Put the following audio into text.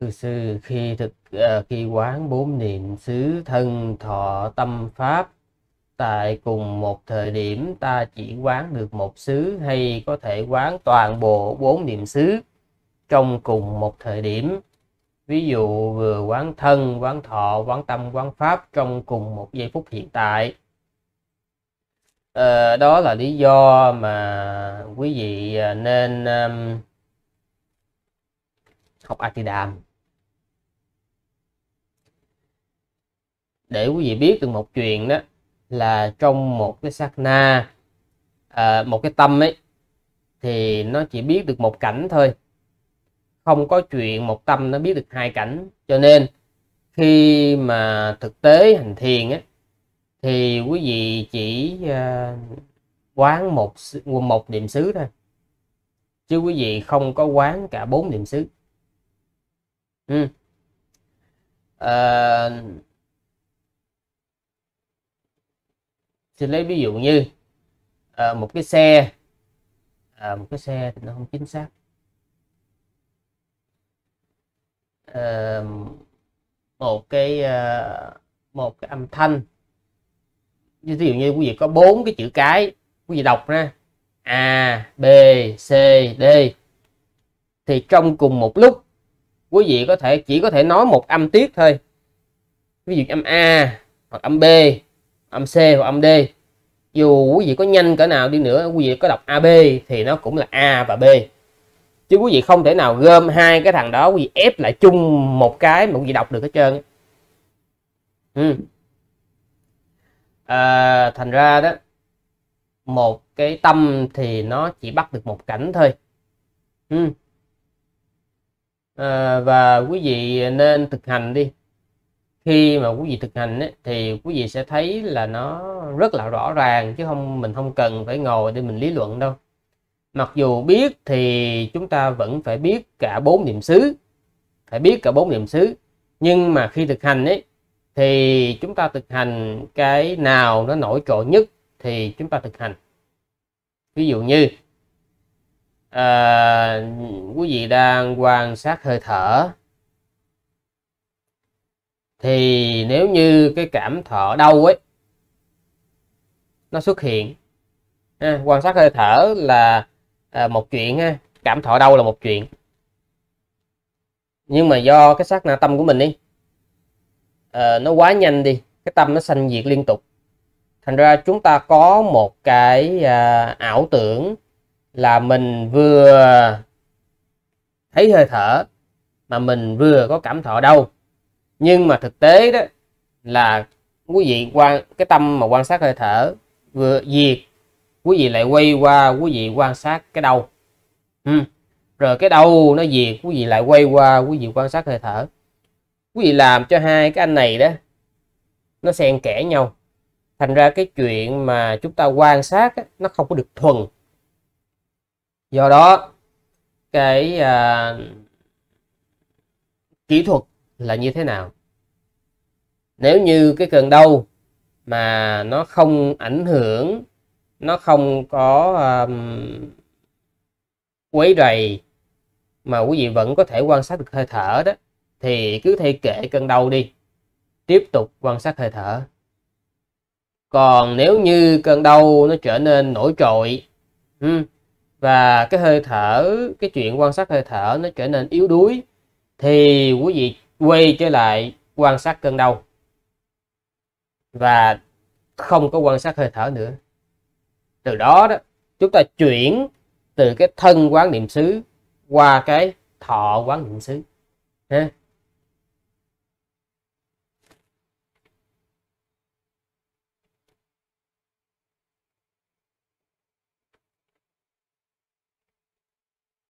Cư sư khi quán bốn niệm xứ thân thọ tâm pháp tại cùng một thời điểm, ta chỉ quán được một xứ hay có thể quán toàn bộ bốn niệm xứ trong cùng một thời điểm? Ví dụ vừa quán thân, quán thọ, quán tâm, quán pháp trong cùng một giây phút hiện tại. Đó là lý do mà quý vị nên học A-di-đàm, để quý vị biết được một chuyện đó là trong một cái sát na, một cái tâm ấy thì nó chỉ biết được một cảnh thôi, không có chuyện một tâm nó biết được hai cảnh. Cho nên khi mà thực tế hành thiền ấy, thì quý vị chỉ quán một niệm xứ thôi, chứ quý vị không có quán cả bốn niệm xứ. Xin lấy ví dụ như một cái xe, thì nó không chính xác. Một cái âm thanh, ví dụ như quý vị có 4 cái chữ cái, quý vị đọc ra A, B, C, D, thì trong cùng một lúc quý vị chỉ có thể nói một âm tiết thôi. Ví dụ âm A hoặc âm B, âm C hoặc âm D. Dù quý vị có nhanh cỡ nào đi nữa, quý vị có đọc AB thì nó cũng là A và B, chứ quý vị không thể nào gom hai cái thằng đó quý vị ép lại chung một cái mà quý vị đọc được hết trơn. Thành ra đó, một cái tâm thì nó chỉ bắt được một cảnh thôi. Và quý vị nên thực hành đi. Khi mà quý vị thực hành ấy, thì quý vị sẽ thấy là nó rất là rõ ràng, chứ mình không cần phải ngồi để mình lý luận đâu. Mặc dù biết thì chúng ta vẫn phải biết cả bốn niệm xứ, nhưng mà khi thực hành ấy thì chúng ta thực hành cái nào nó nổi trội nhất thì chúng ta thực hành. Ví dụ như quý vị đang quan sát hơi thở, thì nếu như cái cảm thọ đau ấy nó xuất hiện, quan sát hơi thở là một chuyện ha, cảm thọ đau là một chuyện, nhưng mà do cái sát na tâm của mình đi nó quá nhanh đi, cái tâm nó sanh diệt liên tục, thành ra chúng ta có một cái ảo tưởng là mình vừa thấy hơi thở mà mình vừa có cảm thọ đau. Nhưng mà thực tế đó là quý vị cái tâm mà quan sát hơi thở vừa diệt, quý vị lại quay qua quý vị quan sát cái đau. Rồi cái đau nó diệt, quý vị lại quay qua quý vị quan sát hơi thở. Quý vị làm cho hai cái anh này đó nó xen kẽ nhau, thành ra cái chuyện mà chúng ta quan sát á, nó không có được thuần. Do đó cái kỹ thuật là như thế nào? Nếu như cái cơn đau mà nó không ảnh hưởng, nó không có quấy rầy, mà quý vị vẫn có thể quan sát được hơi thở đó, thì cứ thay kệ cơn đau đi, tiếp tục quan sát hơi thở. Còn nếu như cơn đau nó trở nên nổi trội, và cái hơi thở, cái chuyện quan sát hơi thở nó trở nên yếu đuối, thì quý vị quay trở lại quan sát cơn đau và không có quan sát hơi thở nữa. Từ đó đó chúng ta chuyển từ cái thân quán niệm xứ qua cái thọ quán niệm xứ.